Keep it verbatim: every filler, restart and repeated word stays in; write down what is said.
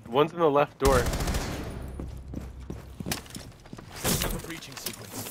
One's in the left door. Setting up a breaching sequence.